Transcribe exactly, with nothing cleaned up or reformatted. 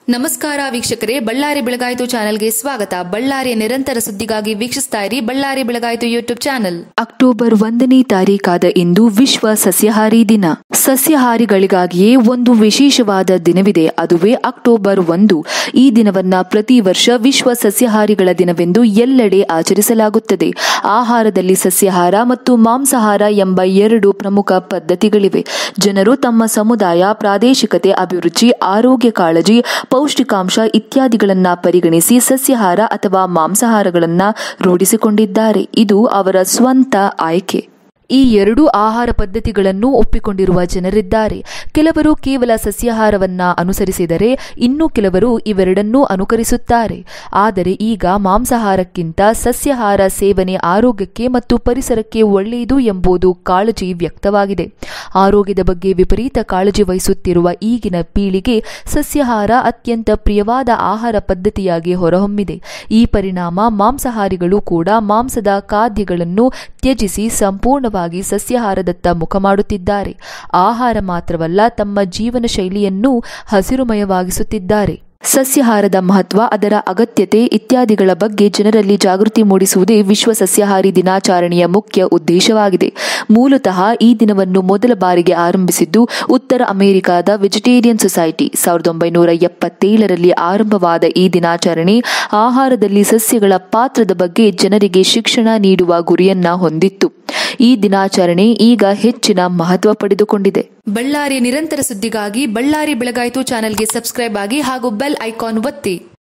ನಮಸ್ಕಾರ ವೀಕ್ಷಕರೇ, ಬಳ್ಳಾರಿ ಬೆಳಗಾಯಿತು ಚಾನೆಲ್ಗೆ ಸ್ವಾಗತ. ಬಳ್ಳಾರಿಯ ನಿರಂತರ ಸುದ್ದಿಗಾಗಿ ವೀಕ್ಷಿಸ್ತಾ ಇರಿ ಬಳ್ಳಾರಿ ಬೆಳಗಾಯಿತು ಯೂಟ್ಯೂಬ್ ಚಾನೆಲ್. ಅಕ್ಟೋಬರ್ ಒಂದನೇ ತಾರೀಕಾದ ಇಂದು ವಿಶ್ವ ಸಸ್ಯಾಹಾರಿ ದಿನ. ಸಸ್ಯಾಹಾರಿಗಳಿಗಾಗಿಯೇ ಒಂದು ವಿಶೇಷವಾದ ದಿನವಿದೆ, ಅದುವೇ ಅಕ್ಟೋಬರ್ ಒಂದು. ಈ ದಿನವನ್ನ ಪ್ರತಿ ವರ್ಷ ವಿಶ್ವ ಸಸ್ಯಾಹಾರಿಗಳ ದಿನವೆಂದು ಎಲ್ಲೆಡೆ ಆಚರಿಸಲಾಗುತ್ತದೆ. ಆಹಾರದಲ್ಲಿ ಸಸ್ಯಾಹಾರ ಮತ್ತು ಮಾಂಸಾಹಾರ ಎಂಬ ಎರಡು ಪ್ರಮುಖ ಪದ್ಧತಿಗಳಿವೆ. ಜನರು ತಮ್ಮ ಸಮುದಾಯ, ಪ್ರಾದೇಶಿಕತೆ, ಅಭಿರುಚಿ, ಆರೋಗ್ಯ ಕಾಳಜಿ, ಪೌಷ್ಟಿಕಾಂಶ ಇತ್ಯಾದಿಗಳನ್ನ ಪರಿಗಣಿಸಿ ಸಸ್ಯಾಹಾರ ಅಥವಾ ಮಾಂಸಾಹಾರಗಳನ್ನ ರೂಢಿಸಿಕೊಂಡಿದ್ದಾರೆ. ಇದು ಅವರ ಸ್ವಂತ ಆಯ್ಕೆ. ಈ ಎರಡೂ ಆಹಾರ ಪದ್ಧತಿಗಳನ್ನು ಒಪ್ಪಿಕೊಂಡಿರುವ ಜನರಿದ್ದಾರೆ. ಕೆಲವರು ಕೇವಲ ಸಸ್ಯಾಹಾರವನ್ನ ಅನುಸರಿಸಿದರೆ ಇನ್ನು ಕೆಲವರು ಇವೆರಡನ್ನೂ ಅನುಕರಿಸುತ್ತಾರೆ. ಆದರೆ ಈಗ ಮಾಂಸಾಹಾರಕ್ಕಿಂತ ಸಸ್ಯಾಹಾರ ಸೇವನೆ ಆರೋಗ್ಯಕ್ಕೆ ಮತ್ತು ಪರಿಸರಕ್ಕೆ ಒಳ್ಳೆಯದು ಎಂಬುದು ಕಾಳಜಿ ವ್ಯಕ್ತವಾಗಿದೆ. ಆರೋಗ್ಯದ ಬಗ್ಗೆ ವಿಪರೀತ ಕಾಳಜಿ ವಹಿಸುತ್ತಿರುವ ಈಗಿನ ಪೀಳಿಗೆ ಸಸ್ಯಾಹಾರ ಅತ್ಯಂತ ಪ್ರಿಯವಾದ ಆಹಾರ ಪದ್ಧತಿಯಾಗಿ ಹೊರಹೊಮ್ಮಿದೆ. ಈ ಪರಿಣಾಮ ಮಾಂಸಾಹಾರಿಗಳು ಕೂಡ ಮಾಂಸದ ಖಾದ್ಯಗಳನ್ನು ತ್ಯಜಿಸಿ ಸಂಪೂರ್ಣವಾಗಿ ಸಸ್ಯಾಹಾರದತ್ತ ಮುಖ ಮಾಡುತ್ತಿದ್ದಾರೆ. ಆಹಾರ ಮಾತ್ರವಲ್ಲ, ತಮ್ಮ ಜೀವನ ಶೈಲಿಯನ್ನೂ ಹಸಿರುಮಯವಾಗಿಸುತ್ತಿದ್ದಾರೆ. ಸಸ್ಯಾಹಾರದ ಮಹತ್ವ, ಅದರ ಅಗತ್ಯತೆ ಇತ್ಯಾದಿಗಳ ಬಗ್ಗೆ ಜನರಲ್ಲಿ ಜಾಗೃತಿ ಮೂಡಿಸುವುದೇ ವಿಶ್ವ ಸಸ್ಯಾಹಾರಿ ದಿನಾಚರಣೆಯ ಮುಖ್ಯ ಉದ್ದೇಶವಾಗಿದೆ. ಮೂಲತಃ ಈ ದಿನವನ್ನು ಮೊದಲ ಬಾರಿಗೆ ಆರಂಭಿಸಿದ್ದು ಉತ್ತರ ಅಮೆರಿಕಾದ ವೆಜಿಟೇರಿಯನ್ ಸೊಸೈಟಿ. ಸಾವಿರದ ಒಂಬೈನೂರ ಎಪ್ಪತ್ತೇಳರಲ್ಲಿ ಆರಂಭವಾದ ಈ ದಿನಾಚರಣೆ ಆಹಾರದಲ್ಲಿ ಸಸ್ಯಗಳ ಪಾತ್ರದ ಬಗ್ಗೆ ಜನರಿಗೆ ಶಿಕ್ಷಣ ನೀಡುವ ಗುರಿಯನ್ನ ಹೊಂದಿತ್ತು. ಈ ದಿನಾಚರಣೆ ಈಗ ಹೆಚ್ಚಿನ ಮಹತ್ವ ಪಡೆದುಕೊಂಡಿದೆ. ಬಳ್ಳಾರಿಯ ನಿರಂತರ ಸುದ್ದಿಗಾಗಿ ಬಳ್ಳಾರಿ ಬೆಳಗಾಯಿತು ಚಾನೆಲ್ಗೆ ಸಬ್ಸ್ಕ್ರೈಬ್ ಆಗಿ ಹಾಗೂ ಬೆಲ್ ಐಕಾನ್ ಒತ್ತಿ.